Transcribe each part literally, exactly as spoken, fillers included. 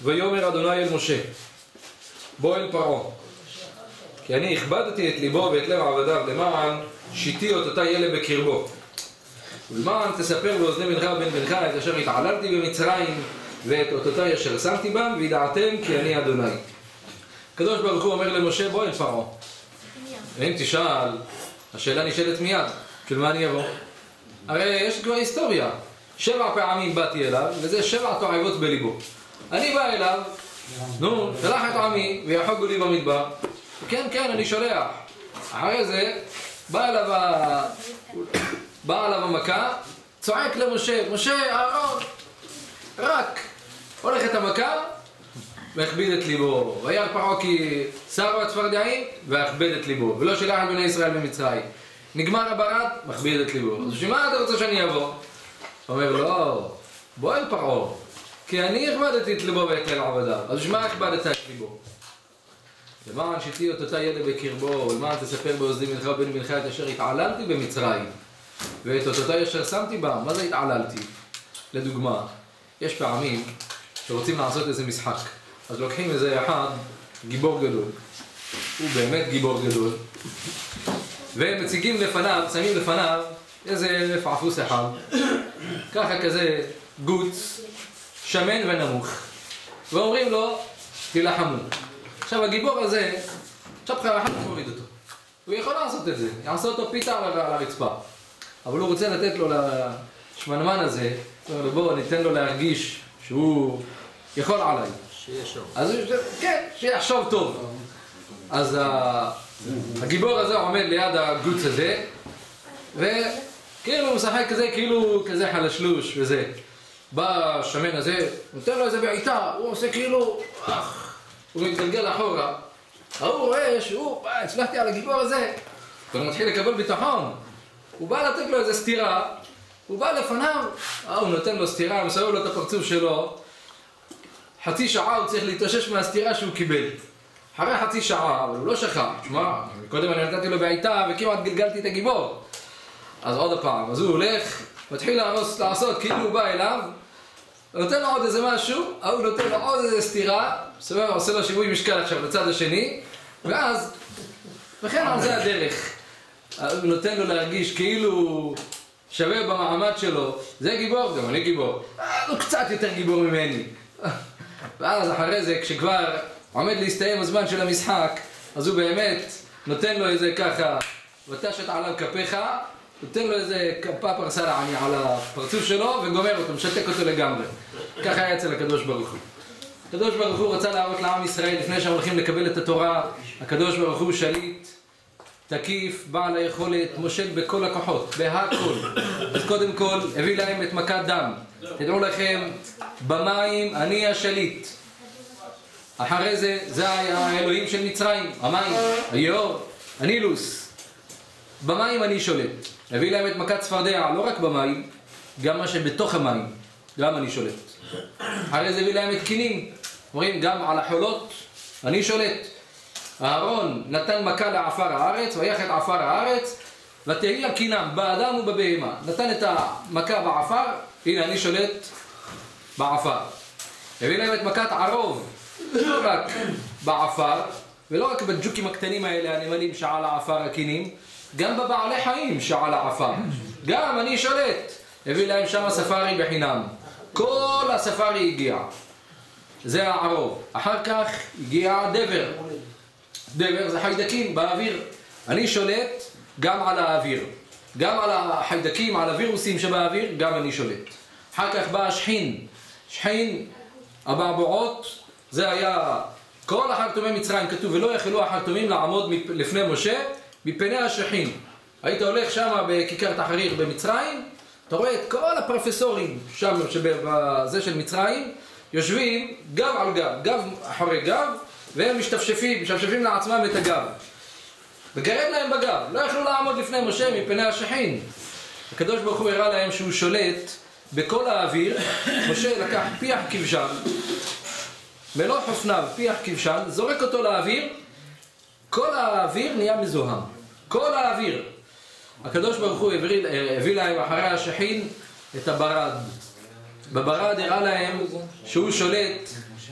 ויאמר אדוני אל משה, בוא אל פרעה, כי אני הכבדתי את ליבו ואת לב עבדיו למען שיתי אותותי אלה בקרבו. ולמען תספר באוזני בנך ובן בנך את אשר התעללתי במצרים ואת אותותי אשר שמתי בם, וידעתם כי אני אדוני. הקדוש ברוך הוא אומר למשה, בוא אל פרעה. ואם תשאל, השאלה נשאלת מיד, של מה אני אבוא? הרי יש כבר היסטוריה. שבע פעמים באתי אליו, וזה שבע תועבות בליבו. אני בא אליו, נו, שלח את עמי ויחוגו לי במדבר. כן, כן, אני שולח. אחרי זה, בא אליו, ה... בא אליו המכה, צועק למשה, משה, אהרון, רק הולך את המכה, והכביד את ליבו. וירא פרעה כי שרו הצפרדעים, והכביד את ליבו. ולא שלח את בני ישראל במצרים. נגמר הברד, מכביד את ליבו. אז שמה אתה רוצה שאני אבוא? הוא אומר, לא, בוא אל פרעה, כי אני הכבדתי את ליבו ואת לב עבדיו. אז שמה הכבדת את ליבו? למען שיתי אותותי ידע בקרבו, ולמען תספר באוזני בנך ובן בנך את אשר התעללתי במצרים, ואת אותותי אשר שמתי בה. מה זה התעללתי? לדוגמה, יש פעמים שרוצים לעשות איזה משחק, אז לוקחים איזה אחד, גיבור גדול, הוא באמת גיבור גדול, ומציגים לפניו, שמים לפניו איזה פעפוס אחד, ככה כזה גוץ, שמן ונמוך, ואומרים לו, תילחמו. עכשיו הגיבור הזה, עכשיו חייב אחד מוריד אותו. הוא יכול לעשות את זה, יעשה אותו פיתה על הרצפה. אבל הוא רוצה לתת לו לשמנמן הזה, בואו ניתן לו להרגיש שהוא יכול עליי. שישוב. אז כן, שיחשוב טוב. אז הגיבור הזה עומד ליד הגוץ הזה, וכאילו הוא משחק כזה, כאילו כזה חלשלוש וזה. בא השמן הזה, נותן לו איזה בעיטה, הוא עושה כאילו, אך, הוא מתגלגל אחורה. הוא רואה שהוא, הצלחתי על הגיבור הזה, הוא מתחיל לקבל ביטחון. הוא בא לתת לו איזה סתירה, הוא בא לפניו, הוא נותן לו סתירה, מסובב לו את הפרצוף שלו. חצי שעה הוא צריך להתאושש מהסתירה שהוא קיבל. אחרי חצי שעה, אבל הוא לא שכח. תשמע, קודם אני נתתי לו בעיטה וכמעט גלגלתי את הגיבור. אז עוד הפעם, אז הוא הולך, מתחיל לעשות, לעשות כאילו הוא בא אליו, נותן לו עוד איזה משהו, הוא נותן לו עוד איזה סתירה, סבבה, עושה לו שיווי משקל עכשיו לצד השני, ואז, וכן על זה הדרך. הוא נותן לו להרגיש כאילו שווה במעמד שלו, זה גיבור, גם אני גיבור, הוא קצת יותר גיבור ממני. ואז אחרי זה, כשכבר עומד להסתיים הזמן של המשחק, אז הוא באמת נותן לו איזה ככה, ותשת עליו כפיך, נותן לו איזה כפה פרסה לעני על הפרצוף שלו, וגומר אותו, משתק אותו לגמרי. ככה היה אצל הקדוש ברוך הוא. הקדוש ברוך הוא רצה להראות לעם ישראל, לפני שהם הולכים לקבל את התורה, הקדוש ברוך הוא שליט, תקיף, בעל היכולת, מושל בכל הכוחות, בהכל. אז קודם כל, הביא להם את מכת דם. תדעו לכם, במים אני השליט. אחרי זה, זה האלוהים של מצרים, המים, היאור, הנילוס. במים אני שולט. הביא להם את מכת צפרדע, לא רק במים, גם מה שבתוך המים, גם אני שולט. אחרי זה הביא להם את קינים. אומרים, גם על החולות, אני שולט. אהרון נתן מכה לעפר הארץ, ויח את עפר הארץ, ותהי הקינם באדם ובבהמה. נתן את המכה בעפר, הנה אני שולט בעפר. הביא להם את מכת ערוב, לא רק בעפר, ולא רק בג'וקים הקטנים האלה הנמלים שעל העפר הקינים, גם בבעלי חיים שעל העפר. גם אני שולט. הביא להם שם ספארי בחינם. כל הספארי הגיע. זה הערוב. אחר כך הגיע דבר. דבר זה חיידקים באוויר. אני שולט גם על האוויר. גם על החיידקים, על הווירוסים שבאוויר, גם אני שולט. אחר כך בא השחין. שחין, הבעבועות, זה היה כל החרטומי מצרים כתוב, ולא יכלו החרטומים לעמוד לפני משה מפני השחין. היית הולך שם בכיכר תחריר במצרים, אתה רואה את כל הפרופסורים שם שבזה של מצרים, יושבים גב על גב, גב אחרי גב, והם משתפשפים, משתפשפים לעצמם את הגב. וגרד להם בגב, לא יכלו לעמוד לפני משה מפני השחין. הקדוש ברוך הוא הראה להם שהוא שולט בכל האוויר. משה לקח פיח כבשן, מלוא חופניו פיח כבשן, זורק אותו לאוויר, כל האוויר נהיה מזוהם. כל האוויר. הקדוש ברוך הוא הביא, הביא להם אחרי השחין את הברד. בברד הראה להם שהוא שולט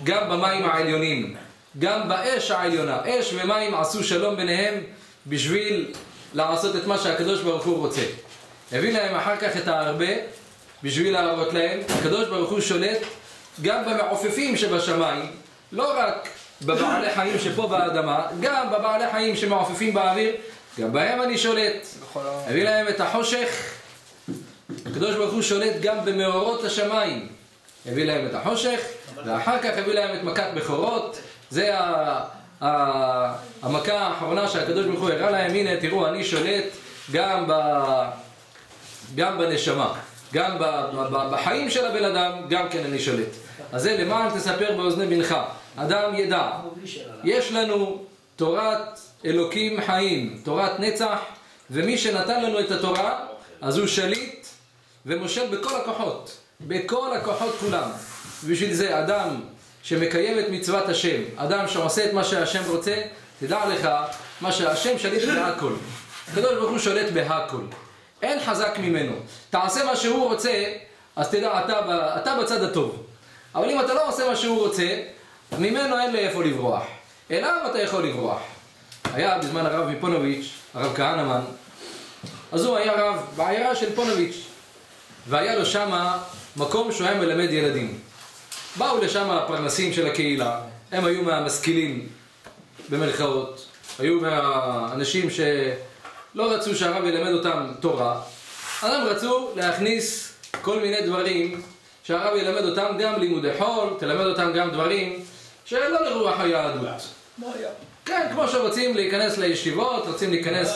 גם במים העליונים, גם באש העליונה. אש ומים עשו שלום ביניהם בשביל לעשות את מה שהקדוש ברוך הוא רוצה. הביא להם אחר כך את ההרבה בשביל להראות להם. הקדוש ברוך הוא שולט גם במעופפים שבשמיים, לא רק בבעלי חיים שפה באדמה, גם בבעלי חיים שמעופפים באוויר, גם בהם אני שולט. הביא להם את החושך. הקדוש ברוך הוא שולט גם במאורות השמיים. הביא להם את החושך, ואחר כך הביא להם את מכת בכורות. זה ה... המכה האחרונה שהקדוש ברוך הוא הראה להם. הנה תראו, אני שולט גם ב... גם בנשמה, גם ב... ב... בחיים של הבן אדם, גם כן אני שולט. אז זה למען תספר באוזני בנך, אדם ידע, יש לנו תורת אלוקים חיים, תורת נצח, ומי שנתן לנו את התורה אז הוא שליט ומושל בכל הכוחות, בכל הכוחות כולם. בשביל זה אדם שמקיים את מצוות השם, אדם שעושה את מה שהשם רוצה, תדע לך מה שהשם שליט בהכל. הקדוש ברוך הוא שולט בהכל, אין חזק ממנו. תעשה מה שהוא רוצה, אז תדע אתה, אתה בצד הטוב. אבל אם אתה לא עושה מה שהוא רוצה, ממנו אין לאיפה לברוח. אליו אתה יכול לברוח. היה בזמן הרב מפונוביץ', הרב כהנמן, אז הוא היה רב בעיירה של פונוביץ', והיה לו שם מקום שהוא היה מלמד ילדים. באו לשם הפרנסים של הקהילה, הם היו מהמשכילים במרכאות, היו מהאנשים שלא רצו שהרב ילמד אותם תורה, אז הם רצו להכניס כל מיני דברים שהרב ילמד אותם, גם לימודי חול, תלמד אותם גם דברים שלא לרוח היהדות. מה היה? כן, כמו שרוצים להיכנס לישיבות, רוצים להיכנס...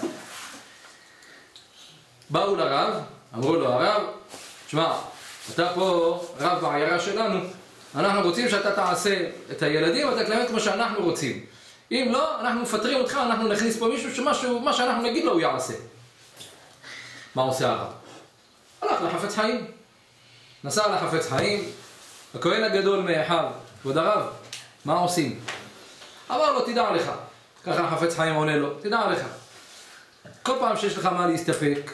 באו לרב, אמרו לו הרב, תשמע, אתה פה רב בעיירה שלנו, אנחנו רוצים שאתה תעשה את הילדים, אתה תלמד כמו שאנחנו רוצים. אם לא, אנחנו מפטרים אותך, אנחנו נכניס פה מישהו שמשהו, מה שאנחנו נגיד לו הוא יעשה. מה עושה הרב? הלך לחפץ חיים. נסע לחפץ חיים, הכהן הגדול מאחיו, כבוד הרב, מה עושים? אמר לו, תדע לך, ככה החפץ חיים עונה לו, תדע לך, כל פעם שיש לך מה להסתפק,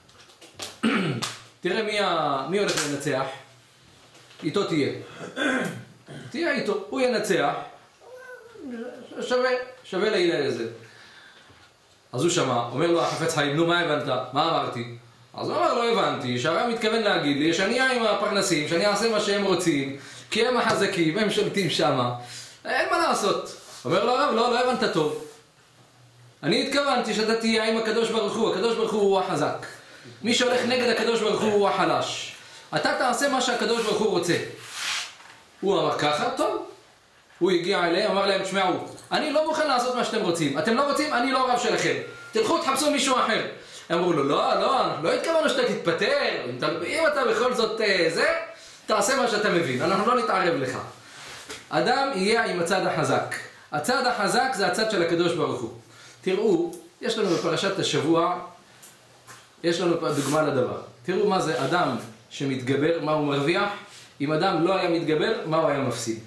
תראה מי, ה... מי הולך לנצח, איתו תהיה. תהיה איתו, הוא ינצח, שווה, שווה להילה לזה. אז הוא שמע, אומר לו החפץ חיים, נו מה הבנת? מה אמרתי? אז הוא אמר, לא הבנתי, שהרב מתכוון להגיד לי שאני אהיה עם הפרנסים, שאני אעשה מה שהם רוצים, כי הם החזקים, הם שולטים שמה, אין מה לעשות. אומר לו הרב, לא, לא הבנת טוב. אני התכוונתי שאתה תהיה עם הקדוש ברוך הוא, הקדוש ברוך הוא הוא החזק. מי שהולך נגד הקדוש ברוך הוא הוא החלש. אתה תעשה מה שהקדוש ברוך הוא רוצה. הוא אמר ככה, טוב. הוא הגיע אליהם, אמר להם, תשמעו, אני לא מוכן לעשות מה שאתם רוצים. אתם לא רוצים, אני לא הרב שלכם. תלכו, תחפשו מישהו אחר. אמרו לו, לא, לא, לא התכוונו שאתה תתפטר. אם אתה, אם אתה בכל זאת זה, תעשה מה שאתה מבין. אנחנו לא נתערב לך. אדם יהיה עם הצד החזק. הצד החזק זה הצד של הקדוש ברוך הוא. תראו, יש לנו בפרשת השבוע, יש לנו דוגמה לדבר. תראו מה זה אדם שמתגבר, מה הוא מרוויח. אם אדם לא היה מתגבר, מה הוא היה מפסיד.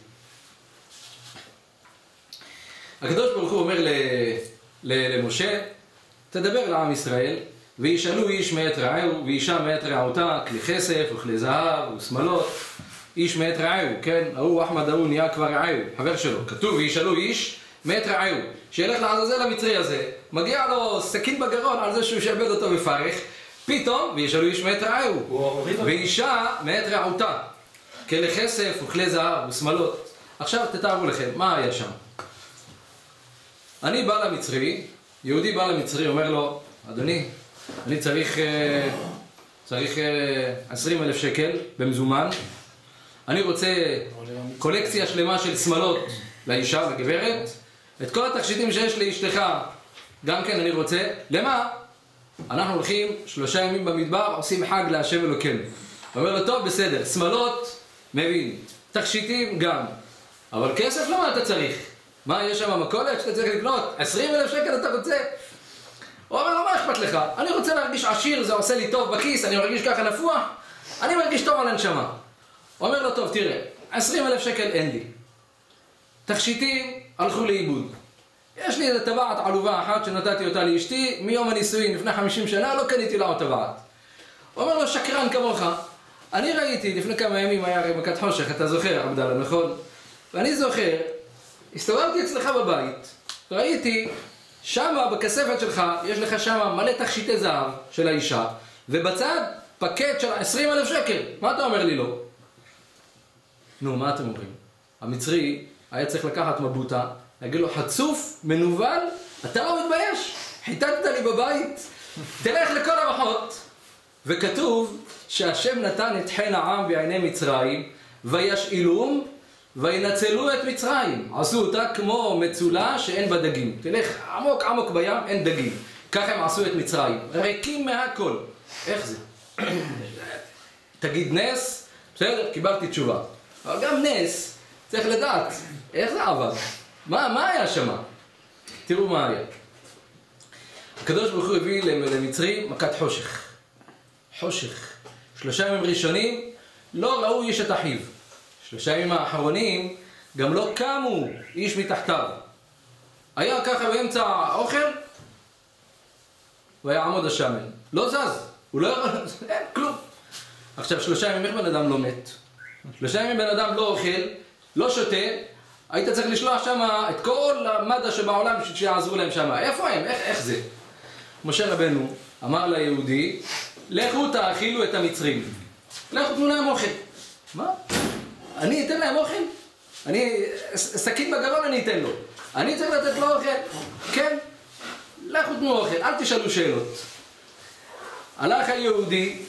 הקדוש ברוך הוא אומר ל, ל, למשה, תדבר לעם ישראל, וישאלו איש מאת רעהו, ואישה מאת רעותה, כלי כסף וכלי זהב ושמלות. איש מאת רעהו, כן? ההוא אחמד ההוא נהיה כבר רעהו, חבר שלו. כתוב, וישאלו איש מאת רעהו, שילך לעזאזל המצרי הזה, מגיע לו סכין בגרון על זה שהוא שעבד אותו בפרך, פתאום, וישאלו איש מאת רעהו, ואישה מאת רעותה, כלי כסף וכלי זהב ושמלות. עכשיו תתארו לכם, מה היה שם? אני בא למצרי, יהודי בא למצרי, אומר לו, אדוני, אני צריך, צריך עשרים אלף שקל במזומן, אני רוצה קולקציה שלמה של שמלות לאישה, לגברת, את כל התכשיטים שיש לאשתך, גם כן אני רוצה, למה? אנחנו הולכים שלושה ימים במדבר, עושים חג להשם אלוקינו. אומר לו, טוב, בסדר, שמלות, מבין, תכשיטים גם, אבל כסף למה אתה צריך? מה, יש שם המכולת שאתה צריך לקנות? עשרים אלף שקל אתה רוצה? הוא אומר לו, מה אכפת לך? אני רוצה להרגיש עשיר, זה עושה לי טוב בכיס, אני מרגיש ככה נפוח, אני מרגיש טוב על הנשמה. הוא אומר לו, טוב, תראה, עשרים אלף שקל אין לי. תכשיטים הלכו לאיבוד. יש לי איזו טבעת עלובה אחת שנתתי אותה לאשתי, מיום הנישואין לפני חמישים שנה לא קניתי לה עוד טבעת. הוא אומר לו, שקרן כמוך. אני ראיתי, לפני כמה ימים היה מכת חושך, אתה זוכר, עבדאללה, נכון? ואני זוכר, הסתובבתי אצלך בבית, ראיתי, שמה בכספת שלך, יש לך שמה מלא תכשיטי זהב של האישה, ובצד פקט של עשרים אלף שקל. מה אתה אומר לי לא? נו, מה אתם אומרים? המצרי היה צריך לקחת מבוטה, להגיד לו, חצוף, מנוול, אתה לא מתבייש? חיטטת לי בבית, תלך לכל המחות. וכתוב שהשם נתן את חן העם בעיני מצרים, וישאילום, וינצלו את מצרים. עשו אותה כמו מצולה שאין בה דגים. תלך עמוק עמוק בים, אין דגים. ככה הם עשו את מצרים. ריקים מהכל. איך זה? תגיד נס, בסדר, קיבלתי תשובה. אבל גם נס, צריך לדעת, איך זה עבד? מה, מה היה שמה? תראו מה היה. הקדוש ברוך הוא הביא למצרים מכת חושך. חושך. שלושה ימים ראשונים לא ראו איש את אחיו. שלושה ימים האחרונים גם לא קמו איש מתחתיו. היה ככה באמצע האוכל ויעמוד השמן. לא זז. הוא לא יכול... אין כלום. עכשיו שלושה ימים איך בן אדם לא מת? שלושה ימים בן אדם לא אוכל, לא שותה. היית צריך לשלוח שם את כל המדע שבעולם שיעזרו להם שם. איפה הם? איך, איך זה? משה רבנו אמר ליהודי, לכו תאכילו את המצרים. לכו תנו להם אוכל. מה? אני אתן להם אוכל? אני, סכין בגרון אני אתן לו. אני צריך לתת לו אוכל? כן. לכו תנו אוכל, אל תשאלו שאלות. הלך היהודי,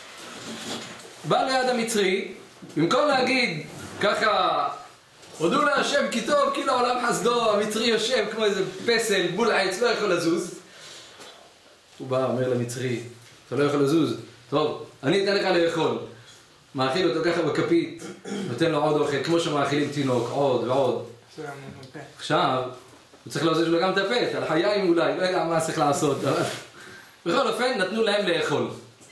בא ליד המצרי, במקום להגיד ככה, הודו להשם כי טוב, כי לעולם חסדו, המצרי יושב כמו איזה פסל, בול עץ, לא יכול לזוז. הוא בא, אומר למצרי, אתה לא יכול לזוז. טוב, אני אתן לך לאכול. מאכיל אותו ככה בכפית, נותן לו עוד אוכל, כמו שמאכילים תינוק, עוד ועוד. עכשיו, הוא צריך להוזיז לו גם את הפה, על חיים אולי, לא יודע מה צריך לעשות. בכל אופן, נתנו להם לאכול.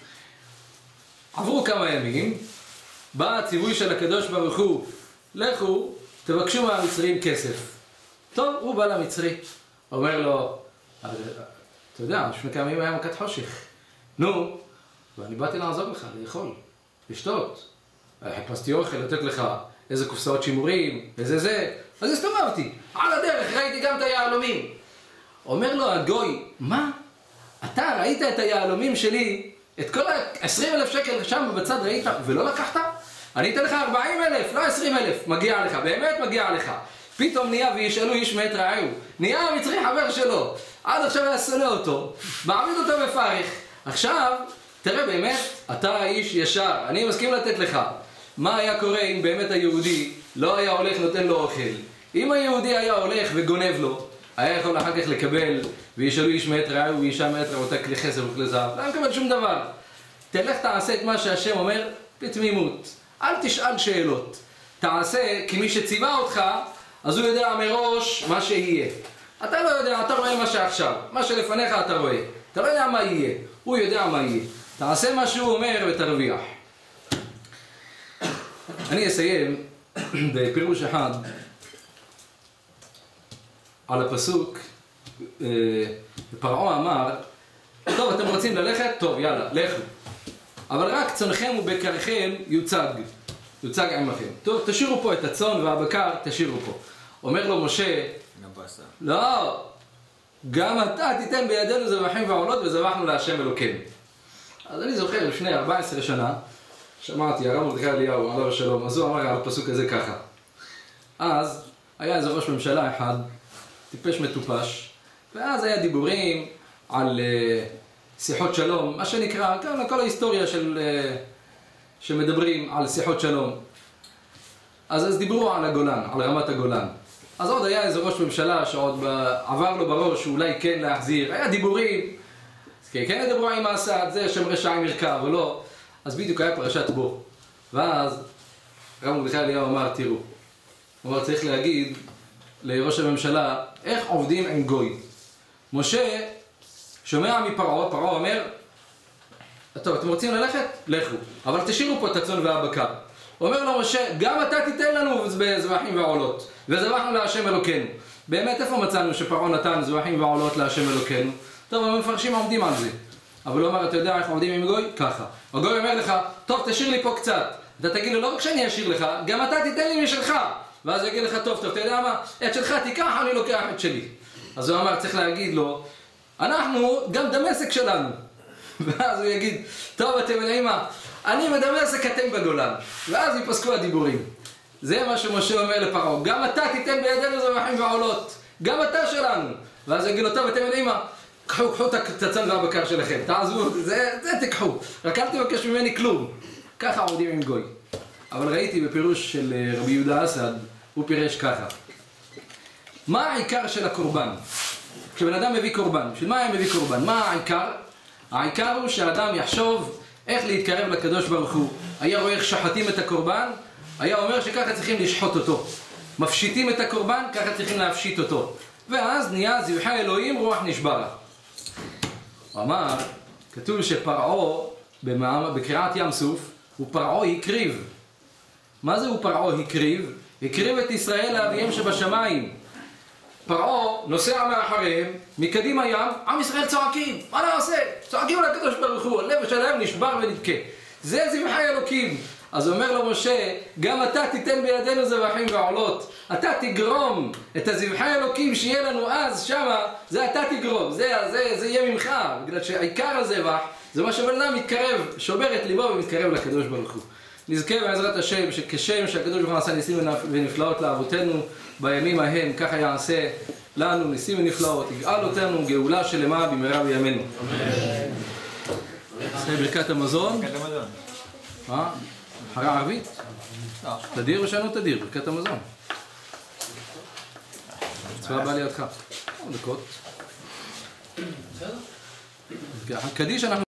עברו כמה ימים, בא הציווי של הקדוש ברוך הוא, לכו, תבקשו מהמצרים כסף. טוב, הוא בא למצרי, אומר לו, אתה יודע, לפני כמה ימים היה מכת חושך. נו, ואני באתי לעזור לך, לאכול, לשתות. חיפשתי אוכל, לתת לך איזה קופסאות שימורים, איזה זה. אז הסתובבתי, על הדרך, ראיתי גם את היהלומים. אומר לו הגוי, מה? אתה ראית את היהלומים שלי, את כל ה-עשרים אלף שקל שם בצד ראית, ולא לקחת? אני אתן לך ארבעים אלף, לא עשרים אלף, מגיע לך, באמת מגיע לך. פתאום נהיה וישאלו איש מאת רעהו. נהיה המצרי חבר שלו. עד עכשיו היה שונא אותו, מעמיד אותו בפרך. עכשיו, תראה באמת, אתה האיש ישר, אני מסכים לתת לך. מה היה קורה אם באמת היהודי לא היה הולך נותן לו אוכל? אם היהודי היה הולך וגונב לו, היה יכול אחר כך לקבל וישאלו איש מאת רעהו ואישה מאת רעותה כלי חסר וכלי זהב. לא מקבל שום דבר. תלך תעשה את מה שהשם אומר בתמימות. אל תשאל שאלות. תעשה כי מי שציווה אותך, אז הוא יודע מראש מה שיהיה. אתה לא יודע, אתה רואה מה שעכשיו. מה שלפניך אתה רואה. אתה לא יודע מה יהיה. הוא יודע מה יהיה. תעשה מה שהוא אומר ותרוויח. אני אסיים בפירוש אחד על הפסוק. פרעה אמר, טוב, אתם רוצים ללכת? טוב, יאללה, לכו. אבל רק צונכם ובקרכם יוצג. יוצג עמכם. טוב, תשאירו פה את הצאן והבקר, תשאירו פה. אומר לו משה, לא, גם אתה תיתן בידינו זבחים ועולות וזבחנו להשם אלוקינו. אז אני זוכר, לפני ארבע עשרה שנה, שמעתי, הרב מרדכי אליהו, עליו השלום, אז הוא אמר על הפסוק הזה ככה. אז היה איזה ראש ממשלה אחד, טיפש מטופש, ואז היה דיבורים על uh, שיחות שלום, מה שנקרא, כאן כל ההיסטוריה של, uh, שמדברים על שיחות שלום. אז, אז דיברו על הגולן, על רמת הגולן. אז עוד היה איזה ראש ממשלה שעוד עבר לו בראש שאולי כן להחזיר, היה דיבורים, כן ידברו עם אסד, זה שם רשע עם ירכב או לא, אז בדיוק היה פרשת בו. ואז רב מרדכי אליהו אמר, תראו, הוא אמר צריך להגיד לראש הממשלה, איך עובדים עם גוי? משה שומע מפרעה, פרעה אומר, טוב, אתם רוצים ללכת? לכו, אבל תשאירו פה את הצאן והבקר. אומר לו משה, גם אתה תיתן לנו זבחים ועולות, וזבחנו להשם אלוקינו. באמת איפה מצאנו שפרעה נתן זבחים ועולות להשם אלוקינו? טוב, המפרשים עומדים על זה. אבל הוא אומר, אתה יודע איך עומדים עם גוי? ככה. הגוי אומר לך, טוב, תשאיר לי פה קצת. אתה תגיד לו, לא רק שאני אשאיר לך, גם אתה תיתן לי משלך. ואז הוא יגיד לך, טוב, טוב, אתה יודע מה? את שלך תיקח, אני לוקח את שלי. אז הוא אמר, צריך להגיד לו, אנחנו גם דמשק שלנו. ואז הוא יגיד, טוב, אתם יודעים מה? אני מדמשק, אתם בגולן. ואז ייפסקו הדיבורים. זה מה שמשה אומר לפרעה, גם אתה תיתן בידינו זבחים ועולות, גם אתה שלנו. ואז יגיד לו, טוב, אתם יודעים מה? קחו, קחו את הצאן והבקר שלכם, תעזבו, זה, זה תיקחו, רק אל תבקש ממני כלום. ככה עובדים עם גוי. אבל ראיתי בפירוש של רבי יהודה אסד, הוא פירש ככה. מה העיקר של הקורבן? כשבן אדם מביא קורבן, בשביל מה היה מביא קורבן? מה העיקר? העיקר הוא שהאדם יחשוב איך להתקרב לקדוש ברוך הוא. היה רואה איך שחטים את הקורבן, היה אומר שככה צריכים לשחוט אותו. מפשיטים את הקורבן, ככה צריכים להפשיט אותו. ואז נהיה זבחי אלוהים רוח נשברה. הוא אמר, כתוב שפרעה בקריעת ים סוף, הוא פרעה הקריב. מה זה הוא פרעה הקריב? הקריב את ישראל לאביהם שבשמיים. פרעה נוסע מאחריהם, מקדימה ים, עם ישראל צועקים. מה נעשה? צועקים על הקדוש ברוך הוא, הלב שלהם נשבר ונדכה. זה זבחי אלוקים. אז הוא אומר לו משה, גם אתה תיתן בידינו זבחים ועולות. אתה תגרום את הזבחי אלוקים שיהיה לנו אז שמה, זה אתה תגרום, זה, זה, זה יהיה ממך. בגלל שהעיקר הזבח, זה מה שבן אדם מתקרב, שובר את ליבו ומתקרב לקדוש ברוך הוא. נזכה בעזרת השם שכשם שהקדוש ברוך הוא עשה ניסים ונפלאות לאבותינו בימים ההם, ככה יעשה לנו ניסים ונפלאות, יגאל אותנו גאולה שלמה במהרה בימינו. זה ברכת המזון. ברכת המזון. מה? אחרי הערבית? תדיר ושנו תדיר, ברכת המזון. צבא בא לידך. כמה דקות. קדיש אנחנו